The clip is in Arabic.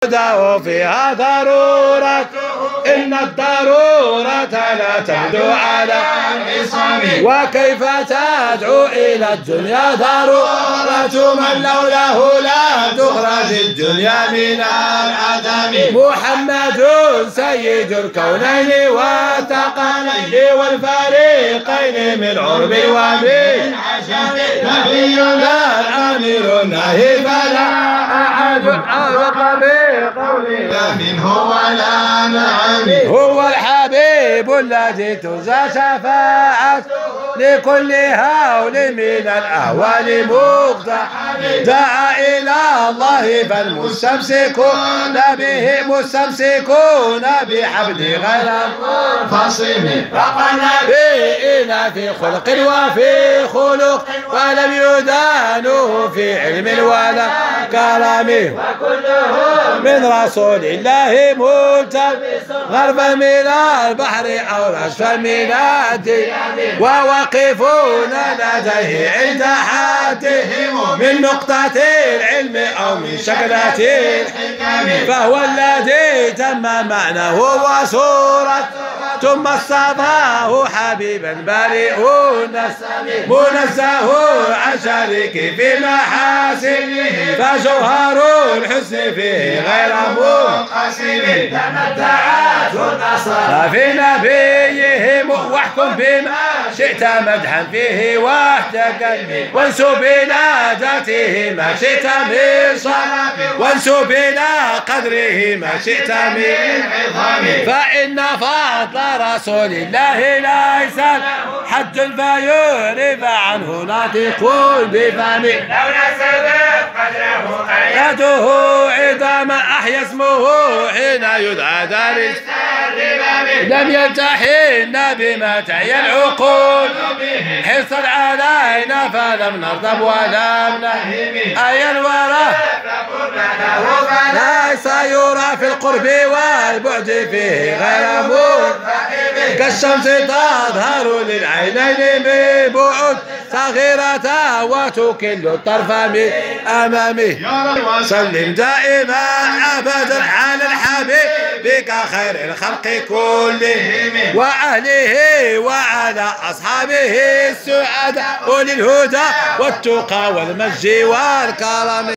وفيها ضرورة إن الضرورة لا تبدو على العصام. وكيف تدعو إلى الدنيا ضرورة من لولاه لا تخرج الدنيا من العدم. محمد سيد الكونين والثقلين والفريقين من عرب ومن عجم. نبينا الأمير النهي فلا أحد أعرق بقوله منه ولا نعم. هو الحبيب الذي ترجى شفاعته لكل هول من الأهوال مقتحم. دعا إلى الله فالمستمسكون به مستمسكون بحبل غير منفصم. رقنا بنا في خلق وفي خلق ولم يدانوه في علم ولا كرم. وكلهم من رسول الله ملتمس غربا من البحر أو رشفا من الديان. وواقفون لديه عند حاتهم من نقطة العلم أو من شكلة الحكم. فهو الذي تم معناه وصورته ثم اصطفاه حبيبا بريء منزه عن شريك في محاسنه. فجوهر الحسن فيه غير منقسم. تمتعته النصارى في نبيهم واحكم بما شئت مدحا فيه واحتكم. وانسب إلى ذاته ما شئت من صنف وانسب إلى قدره ما شئت من عظام. فإن فضل رسول الله ليس حد فيعرف عنه ناطق بفم. لو نسبت قدره قيده عظاما أحيا اسمه حين يدعى دار لم يمتحن بما تعي العقول حرصا علينا فلم نرضب ولم نهم. أي الورى ليس يرى في القرب والبعد فيه غير منفهم. كالشمس تظهر للعينين من بعد صغيرة وتكل الطرف من أمامه. سلم دائما أبدا على الحبيب كخير الخلق كلهم وأهله وعلى أصحابه السعداء أولي الهدى والتقى والمجد والكرم.